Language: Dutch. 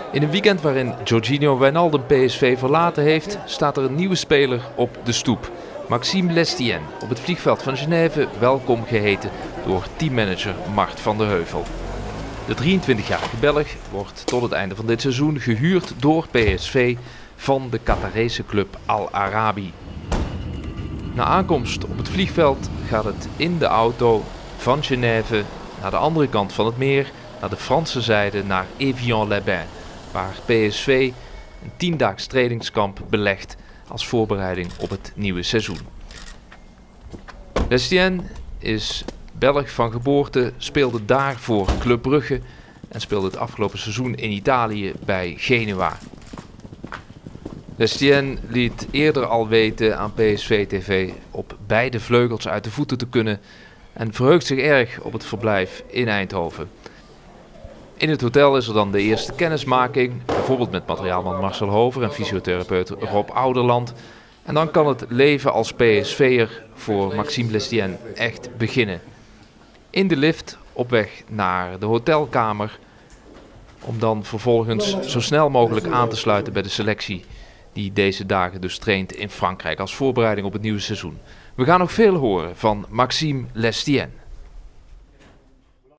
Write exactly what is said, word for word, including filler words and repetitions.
In een weekend waarin Georginio Wijnaldum P S V verlaten heeft, staat er een nieuwe speler op de stoep. Maxime Lestienne, op het vliegveld van Genève welkom geheten door teammanager Mart van der Heuvel. De drieëntwintigjarige Belg wordt tot het einde van dit seizoen gehuurd door P S V van de Qatarese club Al Arabi. Na aankomst op het vliegveld gaat het in de auto van Genève naar de andere kant van het meer, naar de Franse zijde, naar Évian-les-Bains, waar P S V een tiendaags trainingskamp belegt als voorbereiding op het nieuwe seizoen. Lestienne is Belg van geboorte, speelde daar voor Club Brugge en speelde het afgelopen seizoen in Italië bij Genua. Lestienne liet eerder al weten aan P S V T V op beide vleugels uit de voeten te kunnen en verheugt zich erg op het verblijf in Eindhoven. In het hotel is er dan de eerste kennismaking, bijvoorbeeld met materiaalman Marcel Hover en fysiotherapeut Rob Ouderland. En dan kan het leven als P S V'er voor Maxime Lestienne echt beginnen. In de lift op weg naar de hotelkamer, om dan vervolgens zo snel mogelijk aan te sluiten bij de selectie die deze dagen dus traint in Frankrijk als voorbereiding op het nieuwe seizoen. We gaan nog veel horen van Maxime Lestienne.